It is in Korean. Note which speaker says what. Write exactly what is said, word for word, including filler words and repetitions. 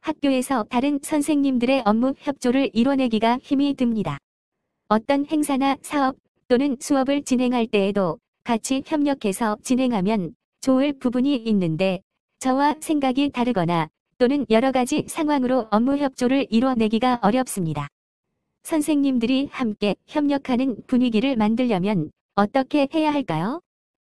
Speaker 1: 학교에서 다른 선생님들의 업무 협조를 이뤄내기가 힘이 듭니다. 어떤 행사나 사업 또는 수업을 진행할 때에도 같이 협력해서 진행하면 좋을 부분이 있는데 저와 생각이 다르거나 또는 여러 가지 상황으로 업무 협조를 이뤄내기가 어렵습니다. 선생님들이 함께 협력하는 분위기를 만들려면 어떻게 해야 할까요?